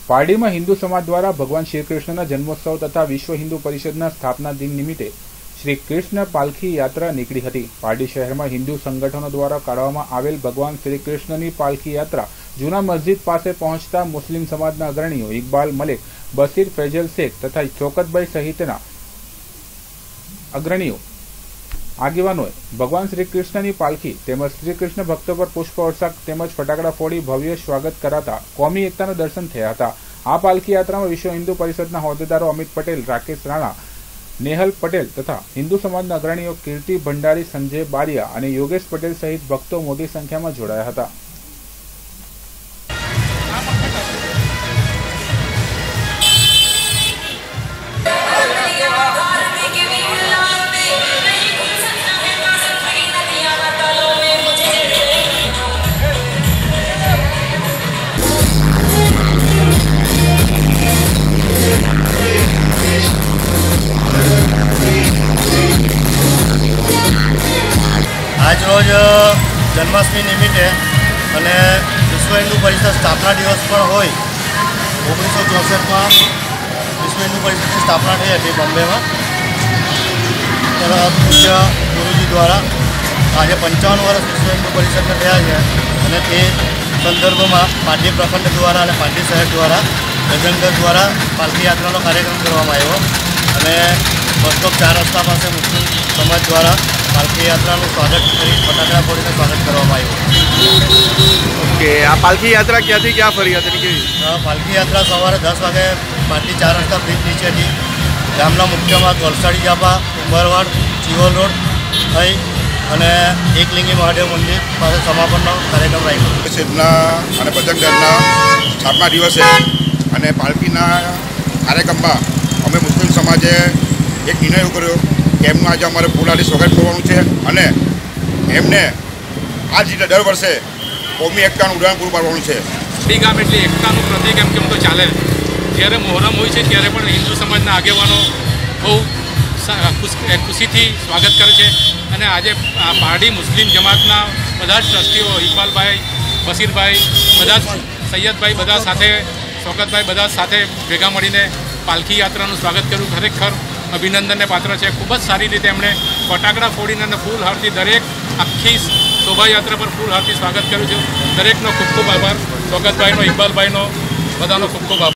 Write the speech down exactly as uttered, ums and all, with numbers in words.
पारडी में हिंदू समाज द्वारा भगवान श्री कृष्ण जन्मोत्सव तथा विश्व हिंदू परिषद स्थापना दिन निमित्ते श्री कृष्ण पालखी यात्रा निकली हती। पारडी शहर में हिंदू संगठनों द्वारा काढवामां आवेल भगवान श्री कृष्णनी पालखी यात्रा जूना मस्जिद पासे पहोंचता मुस्लिम समाजना अग्रणीओ इकबाल मलिक, बशीर फैजल शेख तथा शौकतभाई सहितना अग्रणीओ आगेवानोए भगवान श्री कृष्णनी पालखी तेमज श्रीकृष्ण भक्तों पर पुष्पवर्षा तेमज फटाकड़ा फोड़ी भव्य स्वागत कराता कौमी एकताना दर्शन थया हता। आ पालखी यात्रा में विश्व हिंदू परिषदना होद्देदारो अमित पटेल, राकेश राणा, नेहल पटेल तथा हिंदू समाजना अग्रणीओ कीर्ति भंडारी, संजय बारिया और योगेश पटेल सहित भक्तों मोटी संख्या में जोड़ाया हता। आज रोज जन्माष्टमी निमित्ते અને વિશ્વ હિન્દુ પરિષદ સ્થાપના દિવસ પણ હોય ઓગણીસો ચોસઠમાં વિશ્વ હિન્દુ પરિષદની સ્થાપના થઈ હતી બોમ્બેમાં। ત્યારે પૂજ્ય ગુરુજી દ્વારા આજે પંચાવન વર્ષ વિશ્વ હિન્દુ પરિષદને થયા છે અને તે સંદર્ભમાં પારડી પ્રખંડ દ્વારા અને પારડી શહેર દ્વારા ગજનગર દ્વારા પાલખી યાત્રાનો કાર્યક્રમ કરવામાં આવ્યો અને બસ સ્ટોપ ચાર રસ્તા પાસે મુસ્લિમ સમાજ દ્વારા पालकी यात्रा स्वागत कर फटाकड़ा फोड़ी स्वागत करवामां आव्युं। ओके, आ पालकी यात्रा क्या थी, क्या फरी हती? पालकी यात्रा सवारे दस वागे पारडी चार रस्ता ब्रिज नीचे थी गामना मुख्य मार्ग वलसाडी जापा उंबरवाड़ चिवल रोड थई अने एकलिंगी महादेव मंदिर पास समापन कार्यक्रम राख्यो। परिषदना अने बजरंगदळना स्थापना दिवसे अने पालकीना कार्यक्रममां अमे मुस्लिम समाजे एक निर्णय कर्यो કે એમનું આજે અમારે ફૂલહારથી સ્વાગત કરવાનું છે અને એમને આ જ રીતે દર વર્ષે કોમી એકતાનું ઉદાહરણ પૂરું પાડવાનું છે। પારડી ગામ એટલે એકતાનું પ્રતિક એમ કેમ તો ચાલે। જ્યારે મોહરમ હોય છે ત્યારે પણ હિન્દુ સમાજના આગેવાનો બહુ ખુશીથી સ્વાગત કરે છે અને આજે પારડી મુસ્લિમ જમાતના બધા જ ટ્રસ્ટીઓ ઇકબાલભાઈ, બશીરભાઈ, બધા સૈયદભાઈ બધા સાથે શૌકતભાઈ બધા સાથે ભેગા મળીને પાલખી યાત્રાનું સ્વાગત કર્યું। ખરેખર અભિનંદનને પાત્ર છે। ખૂબ જ સારી રીતે એમણે ફટાકડા ફોડીને અને ફૂલહારથી દરેક આખી શોભાયાત્રા પર ફૂલહારથી સ્વાગત કર્યું છે। દરેકનો ખૂબ ખૂબ આભાર। શૌકતભાઈનો, ઇકબાલભાઈનો, બધાનો ખૂબ ખૂબ આભાર।